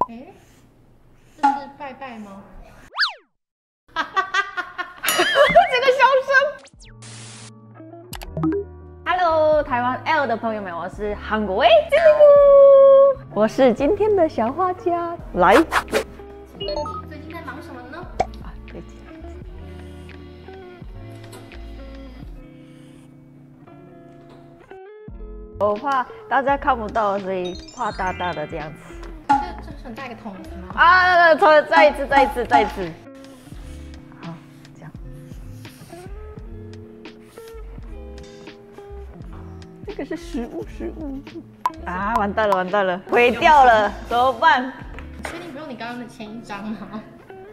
哎，这是拜拜吗？ 这个笑声。Hello， 台湾 L 的朋友们，我是韩国金灵菇，我是今天的小画家。来， 请问你最近在忙什么呢？ 最近。我怕大家看不到，所以画大大的这样子。 这是很大一个桶子吗？ 再一次。好，这样。这个是食物啊！完蛋了，毁掉了，怎么办？ 确定不用你刚刚的前一张吗？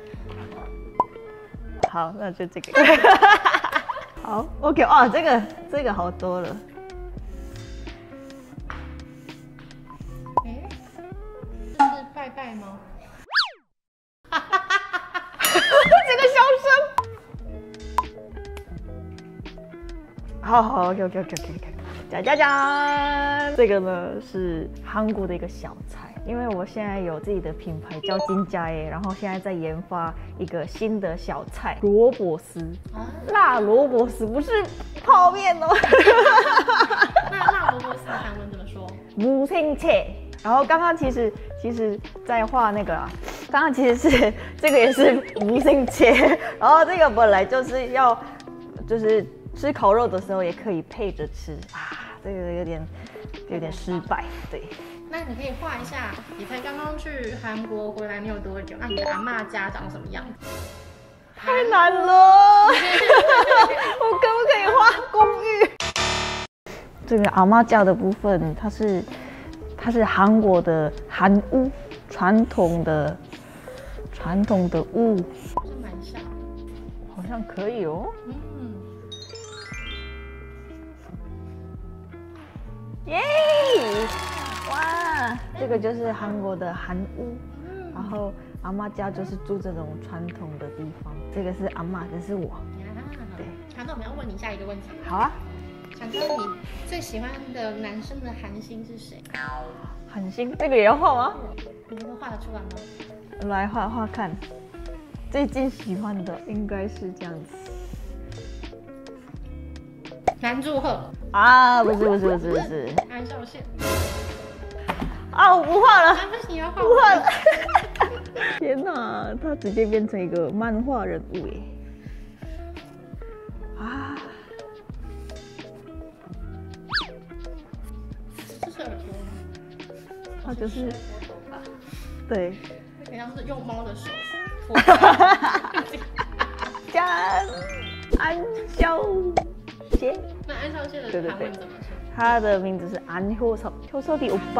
好，那就这个。好 ，OK， 哦，这个好多了。 哎，这是拜拜吗？ 这个笑声。好 ，OK， 加，这个呢是韩国的一个小菜，因为我现在有自己的品牌叫金家耶，然后现在在研发一个新的小菜萝卜丝，辣萝卜丝，不是泡面哦。 那辣萝卜丝的韩文怎么说？ 무생채。然后刚刚其实在画那个啊，刚刚其实是这个也是무생채，然后这个本来就是要吃烤肉的时候也可以配着吃啊，这个有点失败，对。 那你可以画一下，你才刚刚去韩国回来没有多久，那你的阿嬷家长什么样子？ 太难了，我可不可以画公寓？这个阿嬷家的部分，它是韩国的韩屋，传统的屋， 是蛮像， 好像可以哦。耶！哇，这个就是韩国的韩屋，然后阿嬷家就是住这种传统的地方。这个是阿嬷，这是我。对。 好，那我们要问你下一个问题。 好啊。 想知道你最喜欢的男生的韩星是谁？ 韩星，这个也要画吗？ 你能画得出来吗？ 来画看。最近喜欢的应该是这样子。 南柱赫啊，不是。 安孝燮。 啊，我不画了。 不行，要画。 不画了。天哪，他直接变成一个漫画人物耶！啊， 这是耳朵吗？ 他就是对。 好像是用猫的手。 干安孝燮。 那安孝燮的韩文怎么说？ 他的名字是안효섭이 오빠。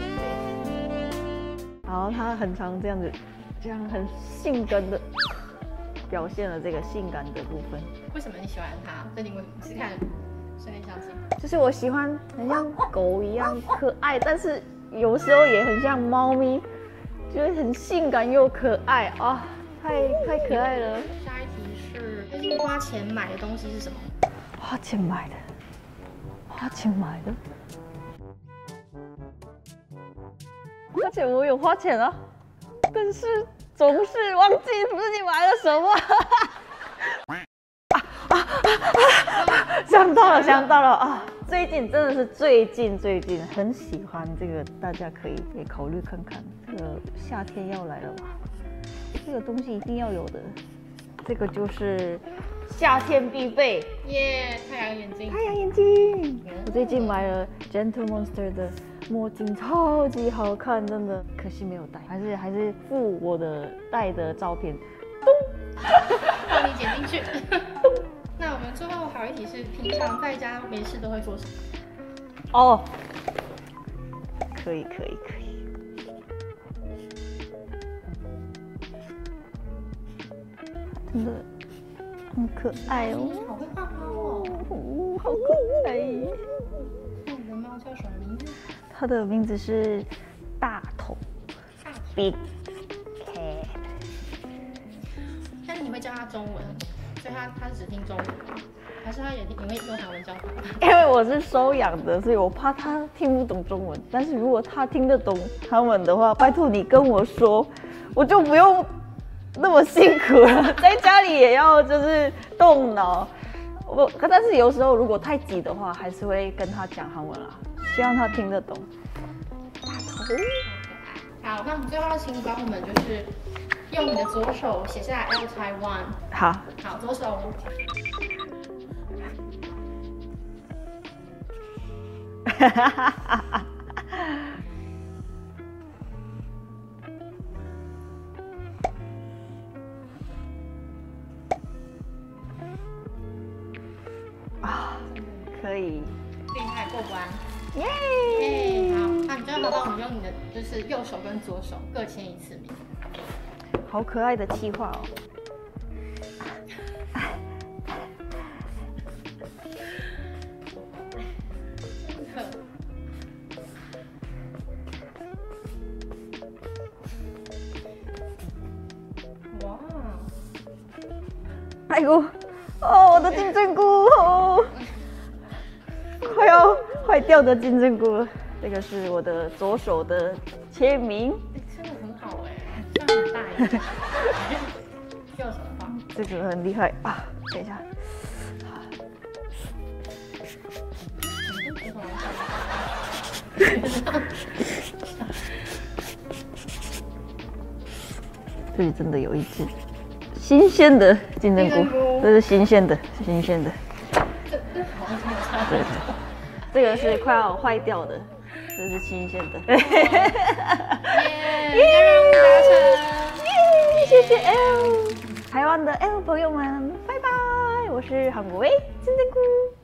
然后他很常这样很性感的表现了这个性感的部分。 为什么你喜欢他？这你是看《深夜相亲》？ 就是我喜欢很像狗一样可爱，但是有时候也很像猫咪，就是很性感又可爱啊，太可爱了。 下一题是最近花钱买的东西是什么？ 花钱买的。花钱我有花钱啊，但是总是忘记自己买了什么。想到了啊！最近真的是最近很喜欢这个，大家可以考虑看看。这个夏天要来了嘛，这个东西一定要有的。这个就是夏天必备耶，太阳眼镜。 我最近买了 Gentle Monster 的墨镜，超级好看，真的，可惜没有戴，还是附我的戴的照片， 帮你剪进去。那我们最后还有一题是，平常在家没事都会做什么？ 哦，可以，真的很可爱哦， 好会画猫哦， 好可爱。 那你的猫叫什么名字？ 它的名字是大头 ，Big Cat。 但是你会叫它中文，所以它是只听中文吗？ 还是他也会用韩文教他？ 因为我是收养的，所以我怕他听不懂中文。但是如果他听得懂韩文的话，拜托你跟我说，我就不用那么辛苦了，在家里也要就是动脑。但是有时候如果太急的话，还是会跟他讲韩文啦，希望他听得懂。大头。 好，那我们最后请你帮我们就是用你的左手写下 L Taiwan。 好， 好，左手。 哈哈哈哈哈。啊，可以， 厉害，过关。 耶！ 好，那你最后麻烦我们用你的就是右手跟左手各签一次名。 好可爱的企划哦。 哇！ 哎呦，哦，我的金针菇哦，快要坏掉的金针菇了。这个是我的左手的签名。 真的很好哎，这样很大一个。右手的话， 这个很厉害啊！等一下，这里真的有一只新鲜的金针菇，这是新鲜的，新鲜的。对，这个是快要坏掉的，这是新鲜的。 耶！任务达成， 耶！谢谢 L， 台湾的 L 朋友们，拜拜！我是韩国威金针菇。